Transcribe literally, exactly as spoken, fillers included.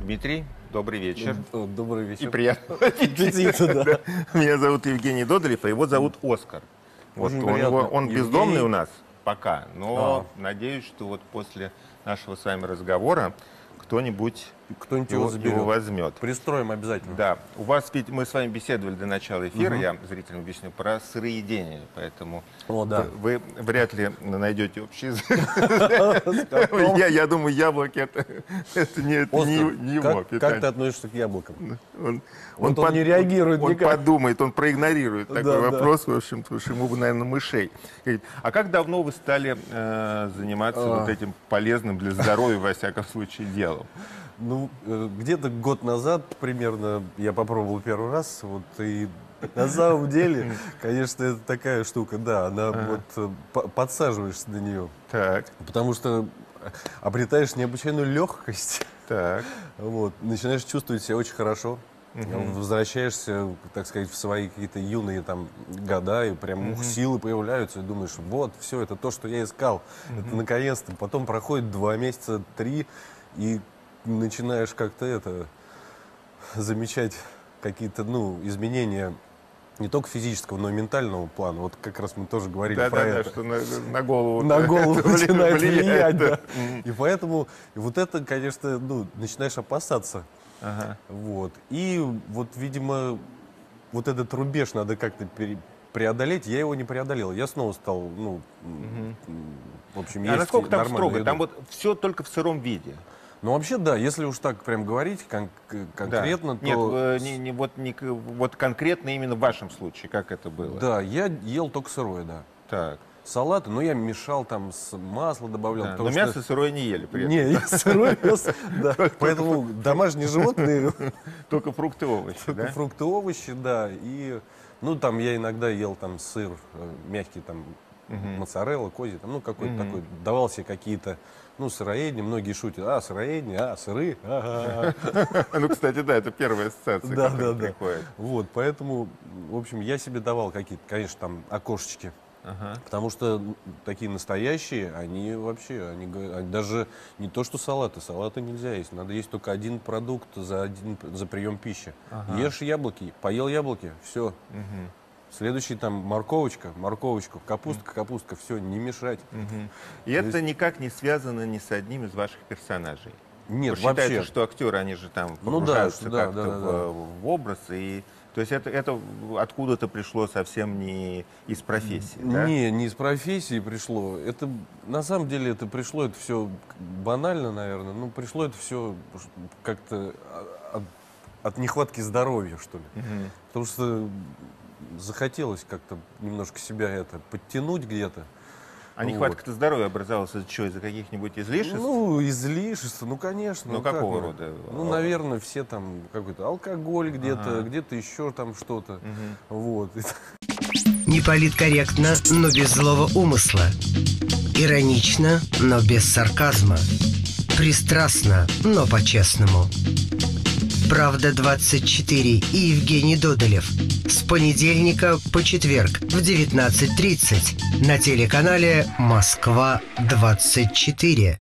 Дмитрий, добрый вечер. Добрый вечер. И приятного аппетита. Да. Меня зовут Евгений Додолев, а его зовут Оскар. Вот он, его, он бездомный у нас пока, но а. надеюсь, что вот после нашего с вами разговора кто-нибудь кто-нибудь его, его, его возьмет. Пристроим обязательно. Да. У вас ведь мы с вами беседовали до начала эфира, угу. я зрителям объясню, про сыроедение, поэтому О, да. вы, вы вряд ли найдете общий язык. Я, я думаю, яблоки это, это не, это не, не его как, как ты относишься к яблокам? Он, он, он, под, он не реагирует он никак. подумает, он проигнорирует такой да, вопрос, да. в общем, потому что ему бы, наверное, мышей. А как давно вы стали э, заниматься а. вот этим полезным для здоровья, во всяком случае, делом? Ну, где-то год назад примерно я попробовал первый раз, вот, и на самом деле, конечно, это такая штука, да, она ага. вот подсаживаешься на нее. Так. Потому что обретаешь необычайную легкость. Так. Вот, начинаешь чувствовать себя очень хорошо. Угу. Возвращаешься, так сказать, в свои какие-то юные там года, и прям ух, угу. силы появляются, и думаешь, вот, все, это то, что я искал. Угу. Это наконец-то. Потом проходит два месяца, три, и начинаешь как-то это замечать какие-то, ну, изменения не только физического, но и ментального плана. Вот как раз мы тоже говорили да, про да, это. Да, что на, на голову, на голову начинает влиять. влиять да. Mm. И поэтому и вот это, конечно, ну, начинаешь опасаться. Ага. Вот. И вот, видимо, вот этот рубеж надо как-то пере преодолеть, я его не преодолел. Я снова стал, ну, угу. в общем, а насколько там строго? еду. Там вот все только в сыром виде. Ну, вообще, да, если уж так прям говорить кон конкретно, да. то... Нет, э, не, не, вот, не, вот конкретно именно в вашем случае, как это было? Да, я ел только сырое, да. Так. Салаты, но я мешал там, с масло добавлял. Да, но что... мясо сырое не ели при этом. Не, я сырое мясо, да. Поэтому домашние животные... Только фрукты, овощи, Только фрукты, овощи, да. И, ну, там я иногда ел там сыр мягкий, там, моцарелла, козий, там, ну, какой-то такой. Давал себе какие-то, ну, сыроедения. Многие шутят, а, сыроедения, а, сыры. Ну, кстати, да, это первая ассоциация, которая приходит. Вот, поэтому, в общем, я себе давал какие-то, конечно, там, окошечки. Ага. Потому что такие настоящие, они вообще, они, они даже не то, что салаты, салаты нельзя есть, надо есть только один продукт за, один, за прием пищи. Ага. Ешь яблоки, поел яблоки, все. Угу. Следующий там морковочка, морковочка, капустка, капустка, все, не мешать. Угу. И то это есть... никак не связано ни с одним из ваших персонажей? Нет, вообще. Считается, что актеры, они же там погружаются ну, да, как-то да, да, в, да. в образ, и то есть это, это откуда-то пришло совсем не из профессии, да? Не, не из профессии пришло. Это на самом деле это пришло, это все банально, наверное. Ну, пришло это все как-то от, от нехватки здоровья, что ли. Угу. Потому что захотелось как-то немножко себя это подтянуть где-то. А вот. Нехватка здоровья образовалась из-за чего? Из-за каких-нибудь излишеств? Ну, излишеств, ну, конечно. Ну, ну какого как, рода? Ну, наверное, все там какой-то алкоголь где-то, ага. где-то еще там что-то. Угу. Вот. Не политкорректно, но без злого умысла. Иронично, но без сарказма. Пристрастно, но по-честному. Правда двадцать четыре и Евгений Додолев. С понедельника по четверг в девятнадцать тридцать на телеканале Москва двадцать четыре.